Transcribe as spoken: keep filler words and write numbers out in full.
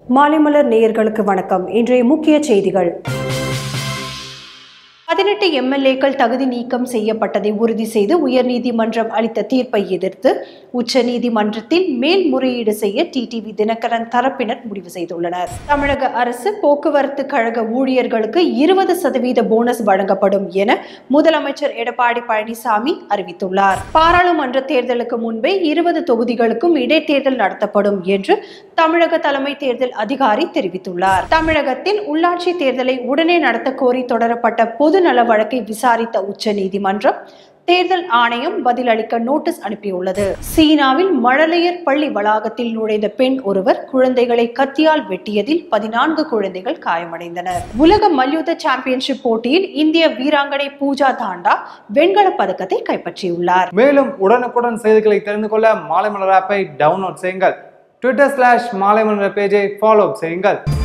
மாலைமலர் நேயர்களுக்கு வணக்கம். இன்றைய முக்கிய செய்திகள். பதினெட்டு எம்எல்ஏக்கள் தகுதி நீக்கம் செய்யப்பட்டதை உறுதி செய்து உயர்நீதிமன்றம் அளித்த தீர்ப்பை எதிர்த்து உச்சநீதிமன்றத்தில் மேல்முறையீடு செய்ய டிடிவி தினகரன் தரப்பினர் முடிவு செய்துள்ளனர். தமிழக அரசு போக்குவரத்து கழக ஊழியர்களுக்கு இருபது சதவீத போனஸ் வழங்கப்படும் என முதலமைச்சர் எடப்பாடி பழனிசாமி அறிவித்துள்ளார். பாராளுமன்ற தேர்தலுக்கு முன்பே இருபது தொகுதிகளுக்கும் இடைத்தேர்தல் நடத்தப்படும் என்று தமிழக தலைமை தேர்தல் அதிகாரி தெரிவித்துள்ளார். தமிழகத்தில் உள்ளாட்சி தேர்தலை உடனே நடத்த கோரி தொடரப்பட்ட பொது நல வழக்கை விசாரித்த உச்சநீதிமன்றம் தேர்தல் ஆணையம் பதிலளிக்க நோட்டீஸ் அனுப்பியுள்ளது. சீனாவில் மழலையர் பள்ளி வளாகத்தில் நுழைந்த பெண் ஒருவர் குழந்தைகளை கத்தியால் வெட்டியதில் பதினான்கு குழந்தைகள் காயமடைந்தனர். உலக மல்யுத்த சாம்பியன்ஷிப் போட்டியில் இந்திய வீராங்கனை பூஜா தாண்டா வெண்கல பதக்கத்தை கைப்பற்றியுள்ளார். மேலும் உடனுக்குடன் செய்திகளை தெரிந்து கொள்ள மாலைமலர் ஆப்பை டவுன்லோட் செய்யுங்கள். ட்விட்டர் ஸ்லாஷ் மாலைமலர் பேஜை ஃபாலோ செய்யுங்கள்.